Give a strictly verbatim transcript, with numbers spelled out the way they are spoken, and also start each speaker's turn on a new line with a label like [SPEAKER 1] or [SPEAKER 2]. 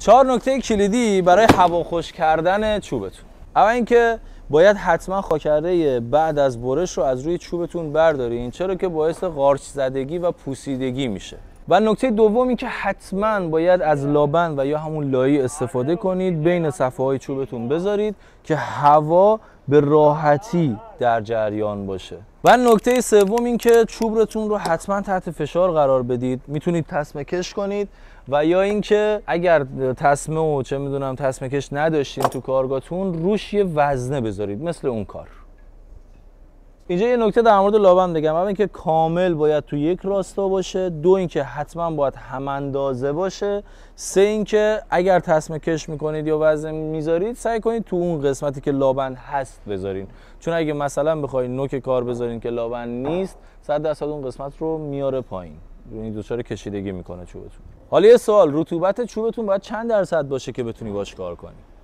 [SPEAKER 1] چهار نکته کلیدی برای هواخوش کردن چوبتون. اول اینکه باید حتما خاکرده بعد از برش رو از روی چوبتون بردارین، چرا که باعث قارچ زدگی و پوسیدگی میشه. و نکته دوم این که حتما باید از لابن و یا همون لایی استفاده کنید، بین صفحه های چوبتون بذارید که هوا به راحتی در جریان باشه. و نکته سوم این که چوبتون رو حتما تحت فشار قرار بدید. میتونید تسمه کش کنید و یا اینکه اگر تسمه و چه میدونم تسمه کش نداشتین تو کارگاهتون، روش یه وزنه بذارید مثل اون کار. اینجا یه نکته در مورد لابن بگم. اول اینکه کامل باید تو یک راستا باشه، دو اینکه حتما باید هم اندازه باشه، سه اینکه اگر تسمه کش میکنید یا وزن میذارید سعی کنید تو اون قسمتی که لابن هست بذارین، چون اگه مثلا بخواید نوک کار بذارین که لابن نیست، صد درصد اون قسمت رو میاره پایین، یعنی دچار کشیدگی میکنه چوبتون. حالا یه سوال، رطوبت چوبتون باید چند درصد باشه که بتونی باش کار کنی؟